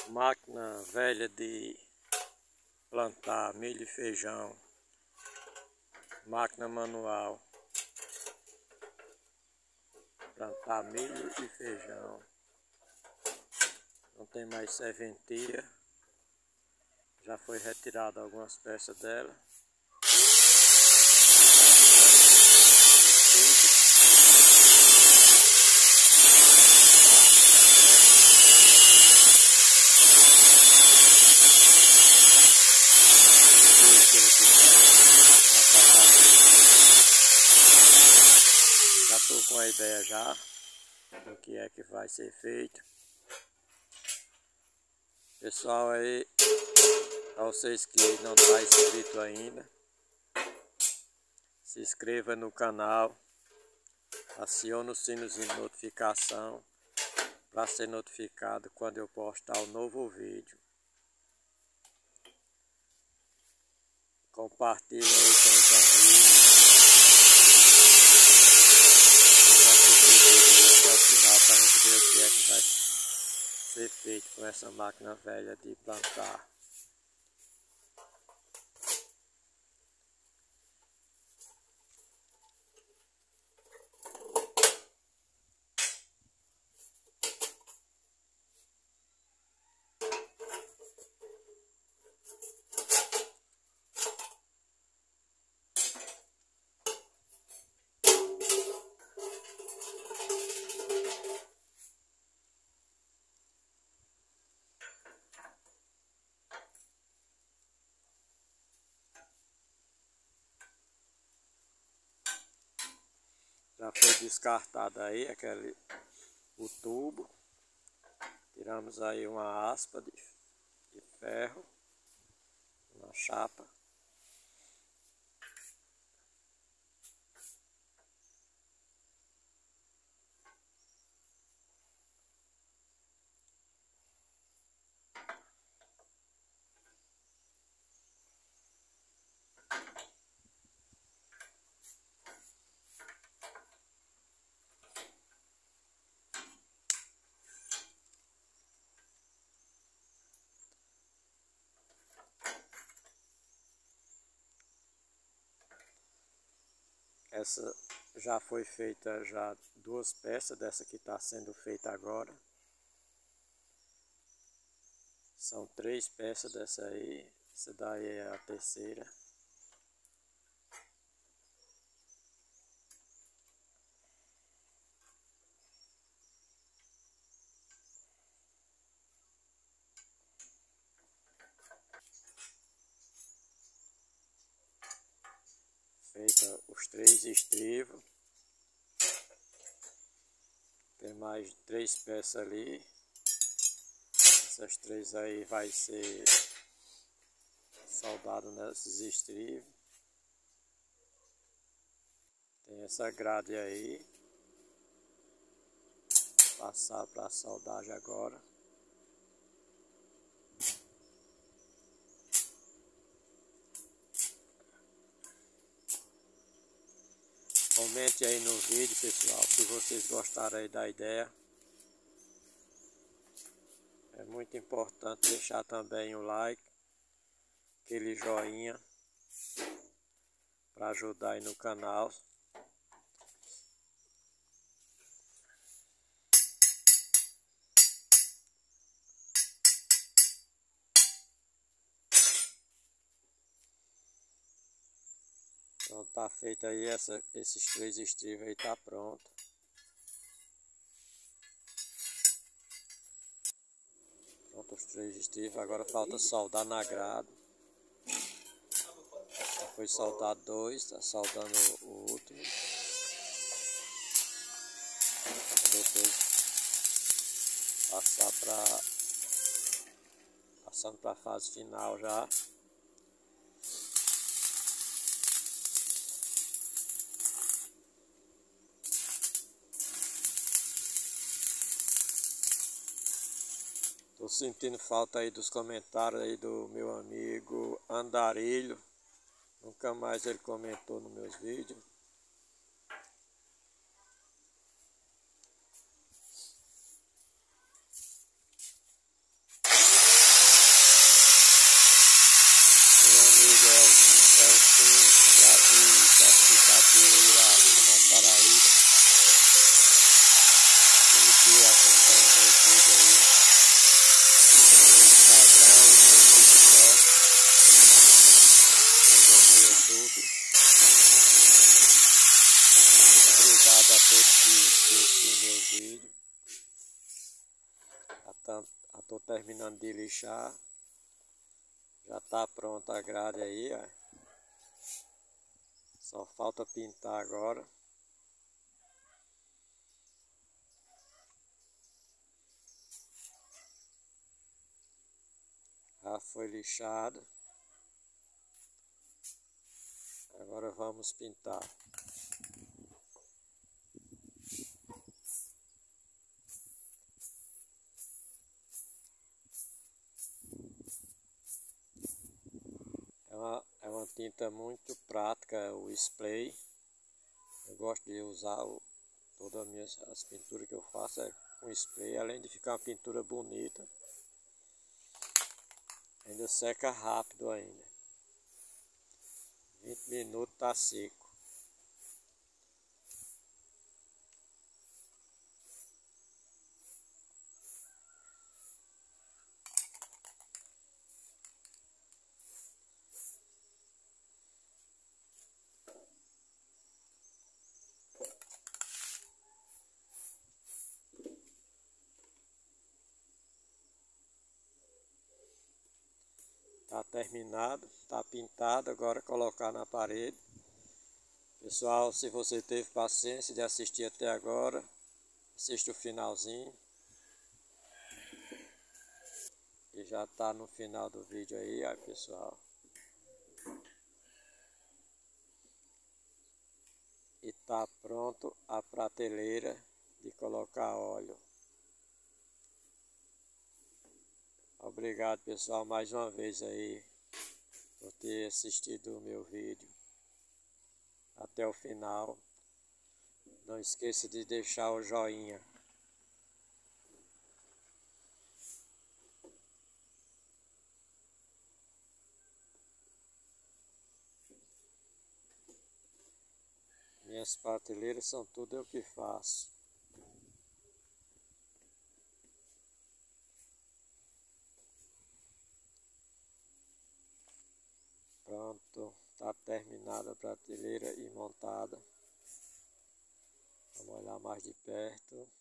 Máquina velha de plantar milho e feijão. Máquina manual. Plantar milho e feijão. Não tem mais serventia. Já foi retirada algumas peças dela. Já estou com a ideia já do que é que vai ser feito. Pessoal aí, para vocês que não estão inscritos ainda, se inscreva no canal, acione o sino de notificação para ser notificado quando eu postar o novo vídeo. Compartilhe aí com os amigos. Até o final para a gente ver o que é que vai ser feito com essa máquina velha de plantar. Já foi descartado aí o tubo. Tiramos aí uma aspa de ferro, uma chapa. Essa já foi feita já 2 peças dessa que está sendo feita agora. São 3 peças dessa aí. Essa daí é a terceira. Feita os 3 estribos. Tem mais 3 peças ali. Essas 3 aí vai ser soldado nesses estribos. Tem essa grade aí. Passar para a soldagem agora. Comente aí no vídeo, pessoal, se vocês gostaram aí da ideia. É muito importante deixar também o like, aquele joinha, para ajudar aí no canal. Então tá feito aí, esses 3 estribos aí tá pronto. Pronto os 3 estribos, agora falta soldar na grade. Já foi soldado 2, tá soldando o último. Depois passando para a fase final já. Tô sentindo falta aí dos comentários aí do meu amigo Andarilho. Nunca mais ele comentou nos meus vídeos. estou terminando de lixar. Já está pronta a grade aí, ó. Só falta pintar agora. Já foi lixado. Agora vamos pintar. É uma tinta muito prática, o spray. Eu gosto de usar todas as pinturas que eu faço com spray, além de ficar uma pintura bonita. Ainda seca rápido ainda. 20 minutos tá seco. Tá terminado, tá pintado, agora colocar na parede. Pessoal, se você teve paciência de assistir até agora, assista o finalzinho. E já tá no final do vídeo aí, ó, pessoal. E tá pronto a prateleira de colocar óleo. Obrigado, pessoal, mais uma vez aí por ter assistido o meu vídeo até o final. Não esqueça de deixar o joinha. Minhas prateleiras são tudo eu que faço. Pronto, está terminada a prateleira e montada. Vamos olhar mais de perto.